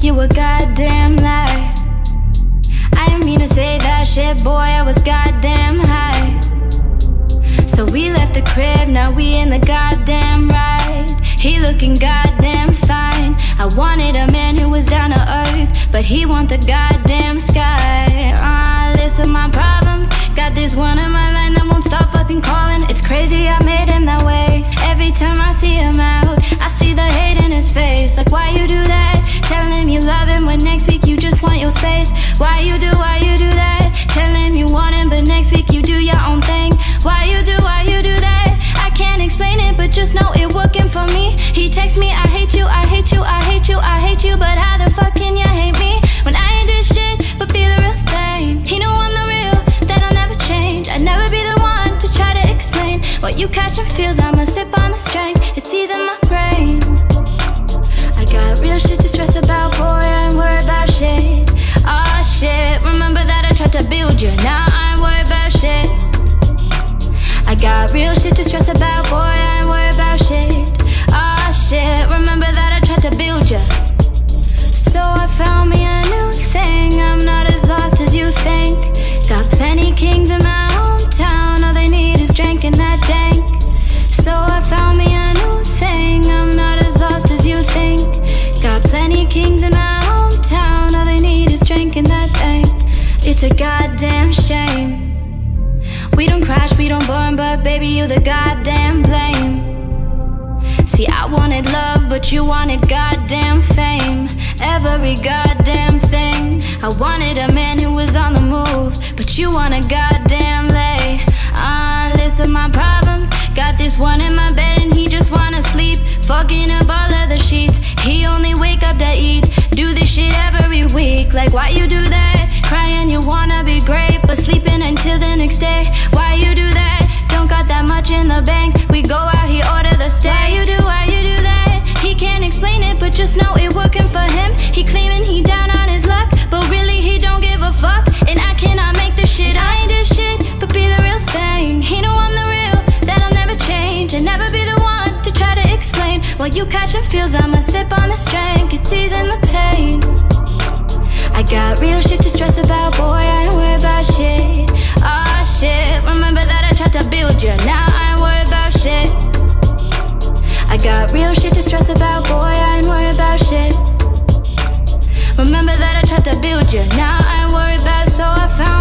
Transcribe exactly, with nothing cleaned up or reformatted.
you a goddamn lie. I didn't mean to say that shit, boy, I was goddamn high. So we left the crib, now we in the goddamn ride. He looking goddamn fine. I wanted a man who was down to earth, but he want the goddamn sky. uh, List of my problems, got this one in my line that won't stop fucking calling. It's crazy I made him that way. Every time I see him out, I see the hate in his face. Like, why you do that? Tell him you love him when next week you just want your space. Why you do, why you do that? Tell him you want him, but next week you do your own thing. Why you do, why you do that? I can't explain it, but just know it working for me. He texts me, I hate you, I hate you, I hate you, I hate you. But how the fuck can you hate me when I ain't this shit, but be the real thing? He know I'm the real, that I'll never change. I'd never be the one to try to explain what you catching feels. I'ma sip on the strength, it's easing my brain. I got real shit to stress about, boy, I ain't worried about shit. Aw, oh, shit, remember that I tried to build you, now I ain't worried about shit. I got real shit to stress about, boy, I ain't worried about shit. Aw, oh, shit, remember that I tried to build ya. So I found me a new thing, I'm not as lost as you think. Got plenty kings in my hometown, all they need is drink and that dank. So I found me a new thing, I'm not as lost as you think. Got plenty kings in my hometown, all they need is drink and that dank. It's a goddamn shame we don't crash, we don't burn, but baby, you the goddamn blame. See, I wanted love, but you wanted goddamn fame. Every goddamn thing. I wanted a man who was on the move, but you want a goddamn lay. Uh, list of my problems, got this one in my bed and he just wanna sleep. Fucking up all of the sheets, he only wake up to eat. Do this shit every week, like why you do that? Crying you wanna be great, but sleeping until the next day. Why you do that? Don't got that much in the bank. We go out, he order the steak. Why you do, why you do that? He can't explain it, but just know it working for him. He claiming he down on his luck, but really he don't give a fuck. And I cannot make this shit, I ain't this shit, but be the real thing. He know I'm the real, that I'll never change. And never be the one to try to explain while you catching feels. I'ma sip on this drink, it's easing the pain. I got real shit to stress about, boy, I ain't worried about shit. Aw, oh, shit, remember that I tried to build you, now I ain't worried about shit. I got real shit to stress about, boy, I ain't worried about shit. Remember that I tried to build you, now I ain't worried about. So I found